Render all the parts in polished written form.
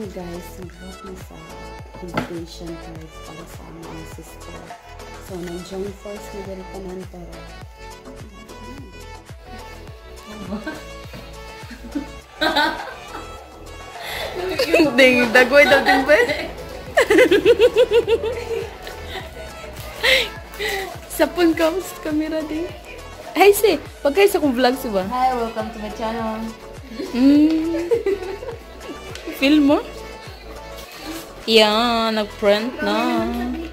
ni guys, nag-vote na sa invitation cards para sa mga sister. So, nag-join force na dali ka nan, pero Ding, dagoy daw din ba? Sapon ka sa camera din. Hi, si. Pagkay sa kong vlog ba? Hi, welcome to my channel. Film mo? Yan, nag-print na.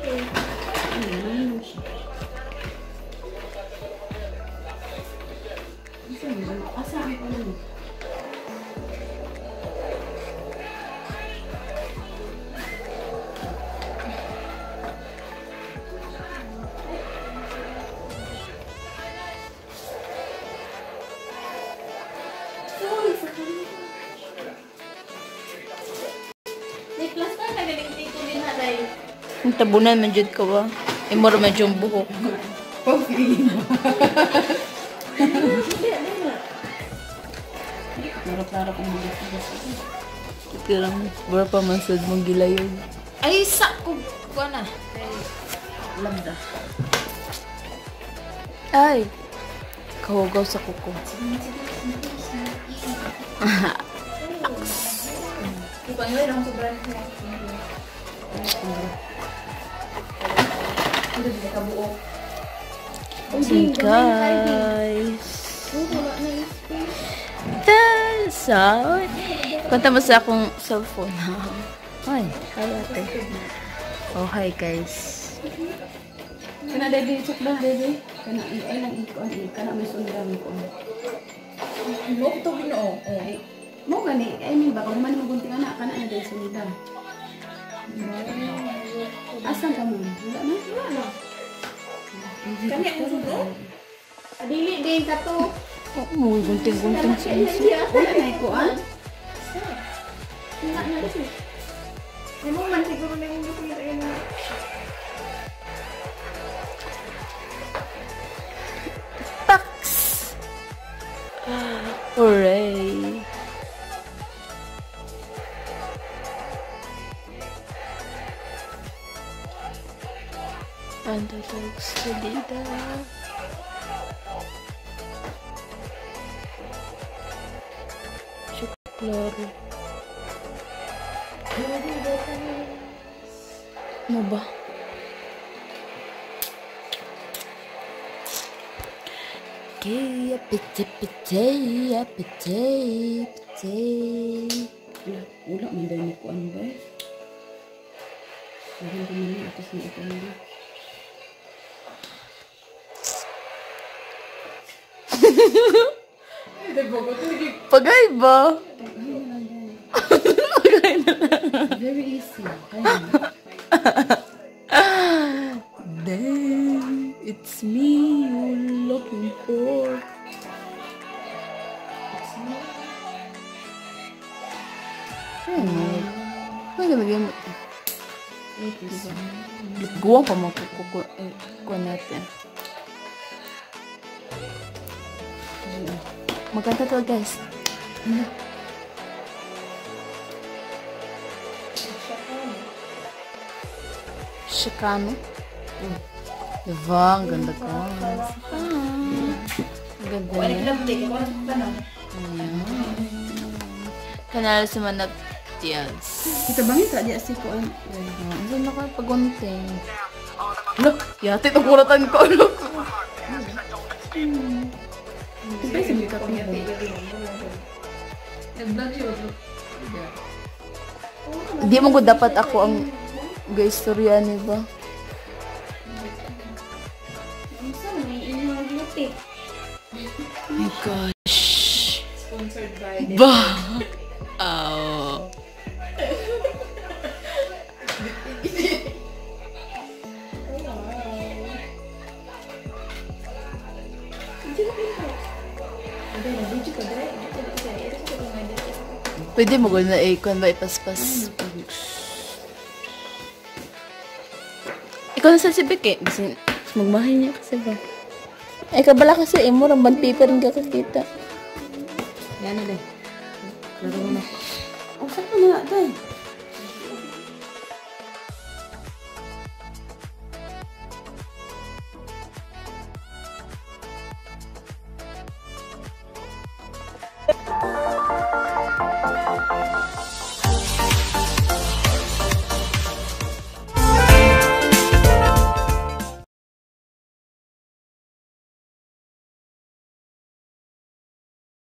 asaan ko nun? Ang tabunan man dyan ka ba? Imor medyo yung buhok. Laro-laro kong mga Ito lang, wala pa masad mong gilayon. Ay, sakog ko na. lambda. Ay! Kahugaw sa kuko. Ipangilay lang sa brand niya. Okay, guys. That's all. Kunta mo sa akong cellphone. Ay, hi ate. Oh, hi guys. Kana dede, sukla dede. Kana ay lang ikaw, kana may sundang ko. Mo to ginoo. Ay, mo gani, ay ni baka man mo gunting anak kana na dede sundang. Asan ka mo? Wala na? Wala na. Kanya mo sundo? Adili din ka to. Oh, mo gunting-gunting sa inyo. Wala na ikuan. Hindi na kasi. May mo man siguro na yung gusto nito yun. Pax! Hooray! Underdogs salida. Chocolate. Ano ba? Okay, apete. Wala man dahil ni kuan ba? Sabihin ko man atas na ito na. Pagay ba? Pagay na lang. Very easy. Kaya. Then, it's me you're looking for. It's me. Ano nalagyan mo ito? Guwang pa makukuha natin. Maganda to guys. Chicano. Diba? Ang ganda ko. Ang ganda niya. Ayan. Kanala si Manag Diaz. Kita bangin ka di si kuan. Ang ganda ko pagunting. Look! Yate, nakuratan ko. Look! Ito sa mga kapatid. Nag-vlog siya. Hindi mo ko dapat ako ang gaistorya ni ba? Ang sana may inyong beauty. Oh my gosh. Sponsored by Ba! Oh. Pwede mo gawin na kung ba ipaspas. Ikaw na sa sibik eh. Kasi magmahal niya kasi ba? Ay, kabala kasi mo, ramban paper rin ka kakita. Yan na deh. Laro na. Oh, saan ka na, day?